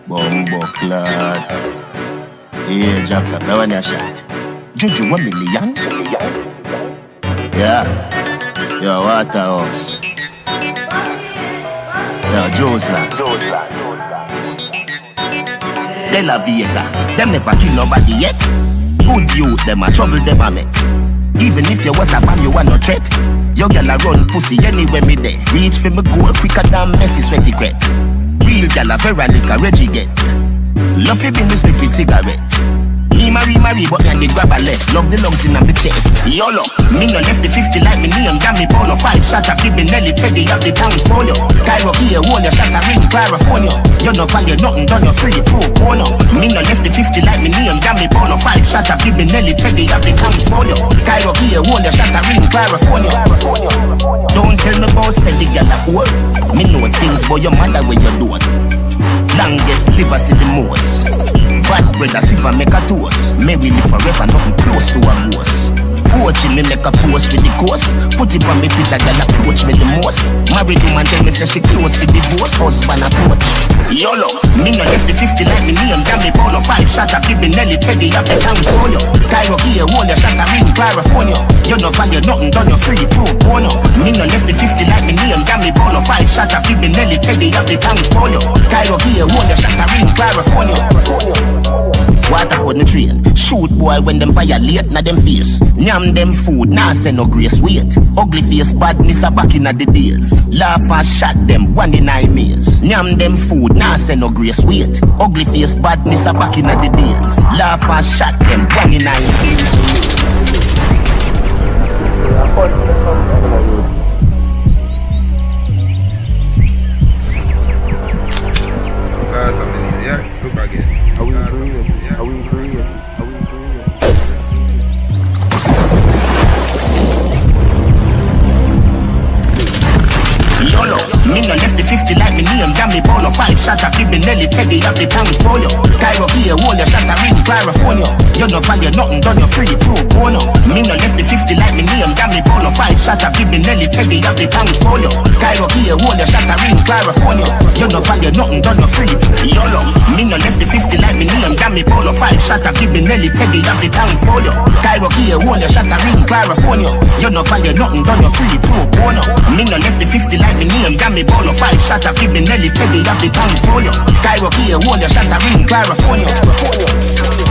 Bumbo clad. Here, drop top, that one your shot. Juju 1 million? Yeah. Yo, Waterhouse. Yo, Josla. Delavieta. Them never kill nobody yet. Good youth, them a trouble, them a met. Even if you was a man, you are no threat. Your girl a run pussy anywhere me there. Reach for me goal quicker than Messi sweaty crap. Real girl a very like a Reggie get. Love you business with it cigarette. Me marry, but me and the grab a left. Love the lungs in my chest. YOLO, me no left the 50 like me name. Got me pound of 5 shot of Gibby Nelly Teddy of the town folio. Cairo here, wall your shot of ring, California. You no value nothing, done your free pro corner. Me no left the 50 like me name. Got me pound of 5 shot of Gibby Nelly Teddy of the town folio. Cairo here, wall your shot of ring, California. Don't tell me about selling girl at work. Me know things, but your mother where you doing. Longest liver see the most. Bad brother, if I make a toast, may we live forever, nothing close to a ghost. Coaching me make a post with the ghost. Put it on me Twitter, girl approach me the most. Married woman tell me say she close to divorce. Husband approach. YOLO, me no left the 50 like me name. Got me pound of 5 shot of Gibby Nelly Teddy of the town folio. Cairo here, wall your shot of ring, California. You no value nothing, done your free pro bono. Me no left the 50 like me name. Got me pound of 5 shot of Gibby Nelly Teddy of the town folio. Cairo here, wall your shot of ring, California. Waterford the train. Shoot boy when them violate na them face. Nyam them food, nah say no grace. Wait, ugly face badness a back in the days. Laugh and shot them 1 in 9 years. Nyam them food, nah say no grace. Wait, ugly face badness a back in the days. Laugh and shot them 1 in 9 years. Look again. Are we agreeing? YOLO, me no left the 50 like me name. Got me pound of 5 shot of Gibby Nelly Teddy of the town folio. Cairo here, wall your shot of ring, California. You no value nothing, done your free pro bono. Me no left the 50 like me name. Got me pound of 5 shot of Gibby Nelly Teddy of the town folio. Cairo here, wall your shot of ring, California. You no value nothing, done your free. YOLO, me no left the 50 like me name. Got me pound of 5 shot of Gibby Nelly Teddy of the town folio. Cairo here, wall your shot of ring, California. You no value nothing, done your free pro bono. Me no left the 50 like me name. Got me pound of 5 shot of Gibby Nelly Teddy of the town folio. Cairo here, wall your shot of ring, California.